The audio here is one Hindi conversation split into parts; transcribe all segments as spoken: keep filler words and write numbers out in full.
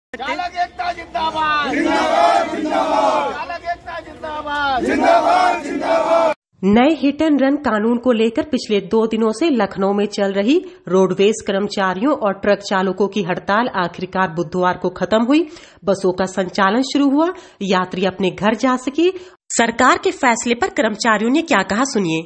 चालक एकता जिंदाबाद, जिंदाबाद, जिंदाबाद। चालक एकता जिंदाबाद, जिंदाबाद, जिंदाबाद। नए हिट एंड रन कानून को लेकर पिछले दो दिनों से लखनऊ में चल रही रोडवेज कर्मचारियों और ट्रक चालकों की हड़ताल आखिरकार बुधवार को खत्म हुई। बसों का संचालन शुरू हुआ, यात्री अपने घर जा सके। सरकार के फैसले पर कर्मचारियों ने क्या कहा, सुनिए।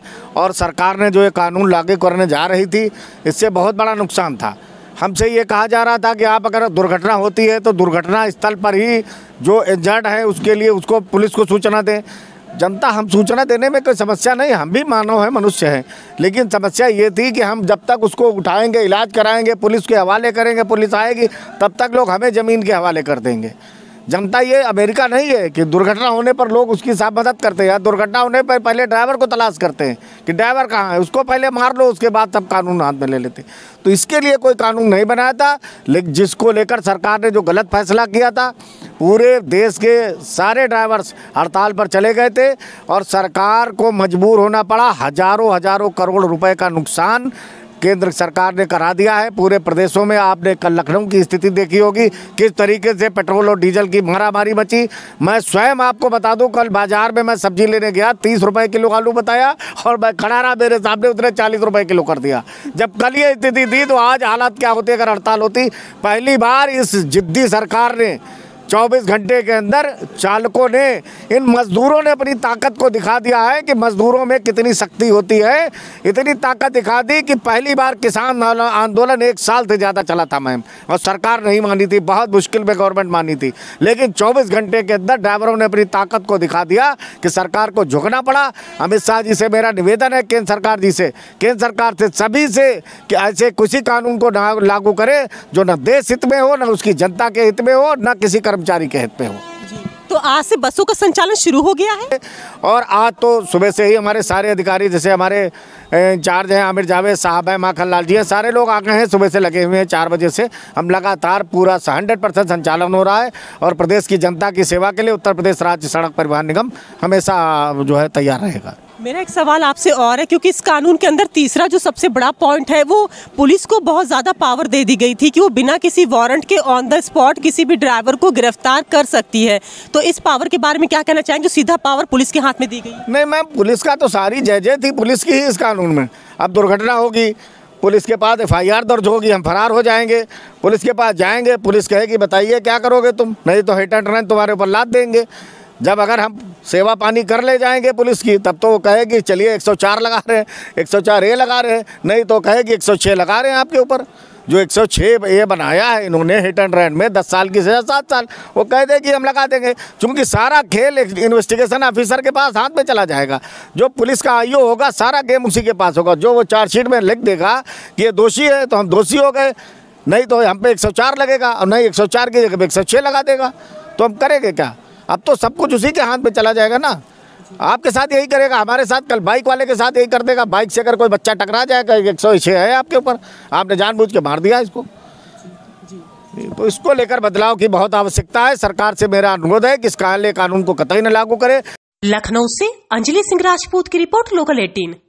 और सरकार ने जो ये कानून लागू करने जा रही थी, इससे बहुत बड़ा नुकसान था। हमसे ये कहा जा रहा था कि आप अगर दुर्घटना होती है तो दुर्घटना स्थल पर ही जो इंजर्ड है उसके लिए उसको पुलिस को सूचना दें। जनता, हम सूचना देने में कोई समस्या नहीं, हम भी मानव हैं, मनुष्य हैं, लेकिन समस्या ये थी कि हम जब तक उसको उठाएंगे, इलाज कराएंगे, पुलिस के हवाले करेंगे, पुलिस आएगी, तब तक लोग हमें ज़मीन के हवाले कर देंगे। जनता ये अमेरिका नहीं है कि दुर्घटना होने पर लोग उसकी साफ मदद करते हैं। दुर्घटना होने पर पहले ड्राइवर को तलाश करते हैं कि ड्राइवर कहाँ है, उसको पहले मार लो, उसके बाद तब कानून हाथ में ले लेते। तो इसके लिए कोई कानून नहीं बनाया था, लेकिन जिसको लेकर सरकार ने जो गलत फैसला किया था, पूरे देश के सारे ड्राइवर्स हड़ताल पर चले गए थे और सरकार को मजबूर होना पड़ा। हजारों हजारों करोड़ रुपए का नुकसान केंद्र सरकार ने करा दिया है पूरे प्रदेशों में। आपने कल लखनऊ की स्थिति देखी होगी, किस तरीके से पेट्रोल और डीजल की मारामारी मची। मैं स्वयं आपको बता दूं, कल बाजार में मैं सब्जी लेने गया, तीस रुपए किलो आलू बताया और मैं खड़ा रहा, मेरे सामने उतने चालीस रुपए किलो कर दिया। जब कल ये स्थिति थी तो आज हालत क्या होती अगर हड़ताल होती। पहली बार इस जिद्दी सरकार ने चौबीस घंटे के अंदर चालकों ने, इन मजदूरों ने अपनी ताकत को दिखा दिया है कि मजदूरों में कितनी शक्ति होती है। इतनी ताकत दिखा दी कि पहली बार किसान आंदोलन एक साल से ज़्यादा चला था मैम, और सरकार नहीं मानी थी, बहुत मुश्किल में गवर्नमेंट मानी थी, लेकिन चौबीस घंटे के अंदर ड्राइवरों ने अपनी ताकत को दिखा दिया कि सरकार को झुकना पड़ा। अमित शाह जी से मेरा निवेदन है, केंद्र सरकार जी से, केंद्र सरकार से, सभी से, कि ऐसे किसी कानून को लागू करे जो न देश हित में हो, न उसकी जनता के हित में हो, न किसी कर्मचारी के हित में हो। तो आज से बसों का संचालन शुरू हो गया है और आज तो सुबह से ही हमारे सारे अधिकारी, जैसे हमारे इंचार्ज हैं आमिर जावेद साहब हैं, माखन लाल जी हैं, सारे लोग आ गए हैं, सुबह से लगे हुए हैं। चार बजे से हम लगातार पूरा हंड्रेड परसेंट संचालन हो रहा है और प्रदेश की जनता की सेवा के लिए उत्तर प्रदेश राज्य सड़क परिवहन निगम हमेशा जो है तैयार रहेगा। मेरा एक सवाल आपसे और है, क्योंकि इस कानून के अंदर तीसरा जो सबसे बड़ा पॉइंट है, वो पुलिस को बहुत ज़्यादा पावर दे दी गई थी कि वो बिना किसी वारंट के ऑन द स्पॉट किसी भी ड्राइवर को गिरफ्तार कर सकती है। तो इस पावर के बारे में क्या कहना चाहेंगे? सीधा पावर पुलिस के हाथ में दी गई। नहीं मैम, पुलिस का तो सारी जय जय थी पुलिस की ही इस कानून में। अब दुर्घटना होगी, पुलिस के पास एफ आई आर दर्ज होगी, हम फरार हो जाएंगे, पुलिस के पास जाएंगे, पुलिस कहेगी बताइए क्या करोगे तुम, नहीं तो हिट एंड रन तुम्हारे ऊपर लाद देंगे। जब अगर हम सेवा पानी कर ले जाएंगे पुलिस की, तब तो वो कहेगी चलिए एक सौ चार लगा रहे हैं, एक सौ चार ए लगा रहे हैं, नहीं तो कहेगी एक सौ छह लगा रहे हैं आपके ऊपर। जो एक सौ छह ए बनाया है इन्होंने हिट एंड रन में, दस साल की सजा सात साल, वो कह देगी हम लगा देंगे, क्योंकि सारा खेल इन्वेस्टिगेशन ऑफिसर के पास हाथ में चला जाएगा। जो पुलिस का आई ओ होगा, सारा गेम उसी के पास होगा। जो वो चार्जशीट में लिख देगा कि ये दोषी है तो हम दोषी हो गए, नहीं तो हम पे एक सौ चार लगेगा, और नहीं एक सौ चार की जगह एक सौ छह लगा देगा, तो हम करेंगे क्या? अब तो सब कुछ उसी के हाथ में चला जाएगा ना। आपके साथ यही करेगा, हमारे साथ कल बाइक वाले के साथ यही कर देगा। बाइक से अगर कोई बच्चा टकरा जाएगा, एक सौ छः है आपके ऊपर, आपने जानबूझ के मार दिया इसको। तो इसको लेकर बदलाव की बहुत आवश्यकता है। सरकार से मेरा अनुरोध है कि इस काले कानून को कतई न लागू करे। लखनऊ से अंजलि सिंह राजपूत की रिपोर्ट, लोकल अठारह।